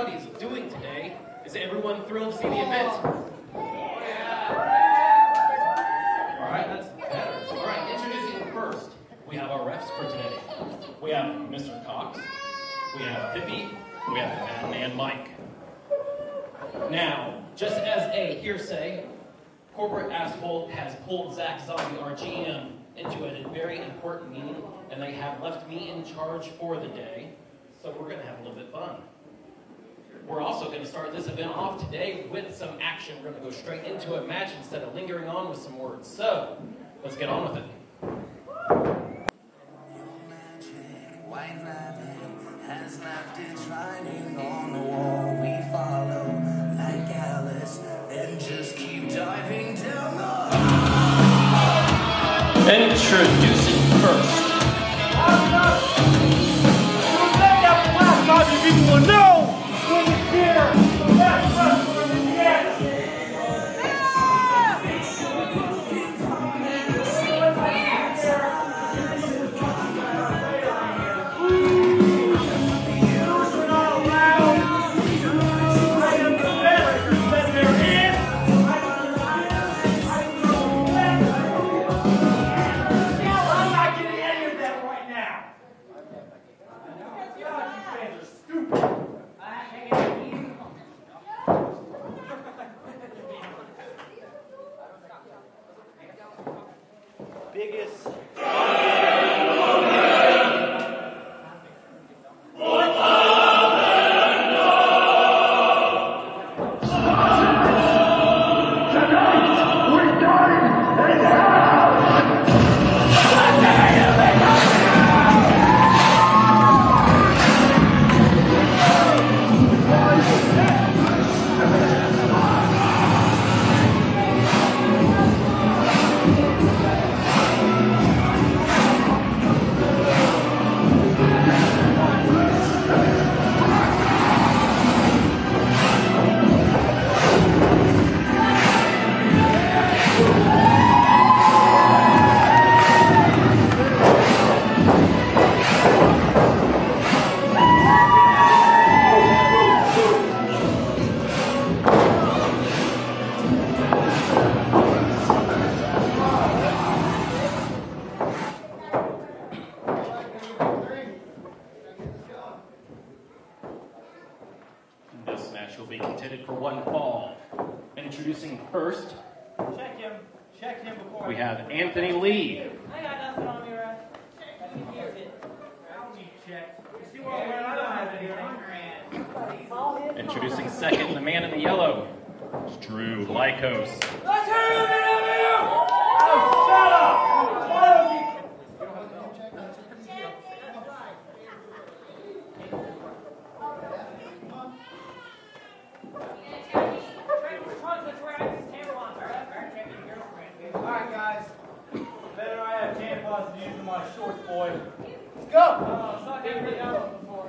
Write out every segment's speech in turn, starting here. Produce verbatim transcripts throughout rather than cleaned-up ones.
everybody's doing today. Is everyone thrilled to see the event? Alright, that's better. Alright, introducing first, we have our refs for today. We have Mister Cox, we have Pippi, we have Madman Mike. Now, just as a hearsay, Corporate Asshole has pulled Zach Zombie, our G M, into a very important meeting, and they have left me in charge for the day, so we're going to have a little bit of fun. We're also going to start this event off today with some action. We're going to go straight into a match instead of lingering on with some words. So, let's get on with it. White lightning has left its writing on the wall. We follow like Alice and just keep diving down the Introducing first. Last time you people will know when it's here, the best wrestler in Indiana. Biggest. This match will be contended for one fall. Introducing first, Check him. Check him before. we have Anthony Lee. I got nothing on me, right? I don't need check. You see what I'm wearing? I don't have anything. Introducing second, the man in the yellow, it's Drew Lykos. Let's hear it, Oh, shut up! All of you. Alright, guys. Better I have tampons than using my shorts, boy. Let's go! Oh, suck every yellow before.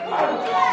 Thank you.